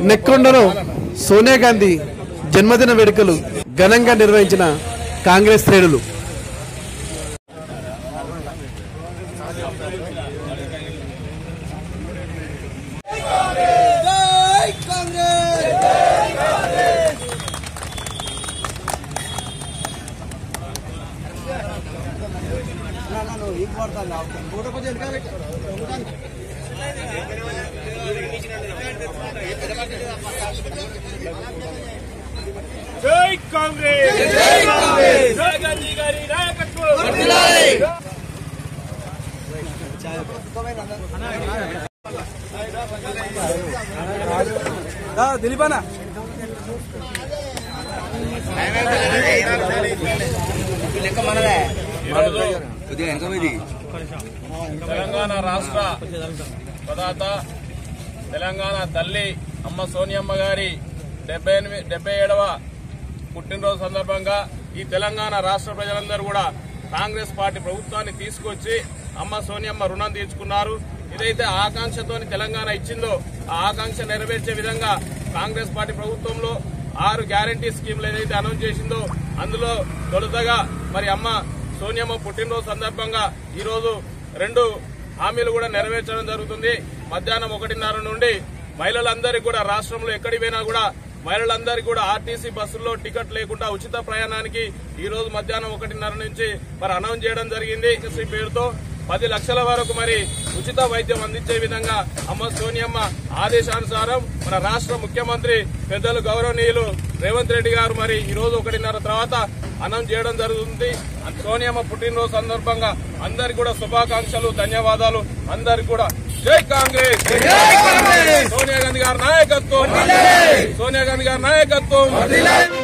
నెక్కొండలో సోనియా గాంధీ జన్మదిన వేడుకలు ఘనంగా నిర్వహించిన కాంగ్రెస్ శ్రేణులు. जय कांग्रेस, जय कांग्रेस, जय गांधी गारी नायकत्व दिलीपाना తెలంగాణ రాష్ట్ర ప్రదాత తెలంగాణ తల్లి అమ్మ సోనియమ్మ గారి 77వ పుట్టినరోజు సందర్భంగా ఈ తెలంగాణ రాష్ట్ర ప్రజలందరూ కూడా కాంగ్రెస్ పార్టీ ప్రభుత్వాన్ని తీసుకొచ్చి అమ్మ సోనియమ్మ రుణం తీర్చుకున్నారు. ఇదైతే ఆకాంక్షతో తెలంగాణ ఇచ్చిందో ఆ ఆకాంక్ష నెరవేర్చే విధంగా కాంగ్రెస్ పార్టీ ప్రభుత్వంలో 6 గ్యారంటీ స్కీములు ఏదైతే అనౌన్స్ చేసిందో అందులో తొలుతగా మరి అమ్మ సోనియమ్మ పుట్టినరోజు సందర్భంగా ఈ రోజు 2 హామీలు కూడా నెరవేర్చడం జరుగుతుంది. మధ్యాహ్నం 1:30 నుండి మహిళలందరికీ కూడా రాష్ట్రంలో ఎక్కడికి పోయినా కూడా మహిళలందరికీ కూడా ఆర్టీసీ బస్సుల్లో టికెట్ లేకుండా ఉచిత ప్రయాణానికి ఈ రోజు మధ్యాహ్నం 1:30 నుంచి మరి అనౌన్స్ చేయడం జరిగింది. ఈ పేరుతో 10 లక్షల వరకు మరి ఉచిత వైద్యం అందించే విధంగా అమ్మ సోనియమ్మ ఆదేశానుసారం మన రాష్ట్ర ముఖ్యమంత్రి పెద్దలు గౌరవనీయులు రేవంత్ రెడ్డి గారు మరి ఈ రోజు 1:30 తర్వాత అనౌన్స్ చేయడం జరుగుతుంది. సోనియమ్మ పుట్టినరోజు సందర్భంగా అందరికి కూడా శుభాకాంక్షలు, ధన్యవాదాలు. అందరికి కూడా జై కాంగ్రెస్, సోనియా గాంధీ గారి నాయకత్వం, సోనియా గాంధీ గారి నాయకత్వం.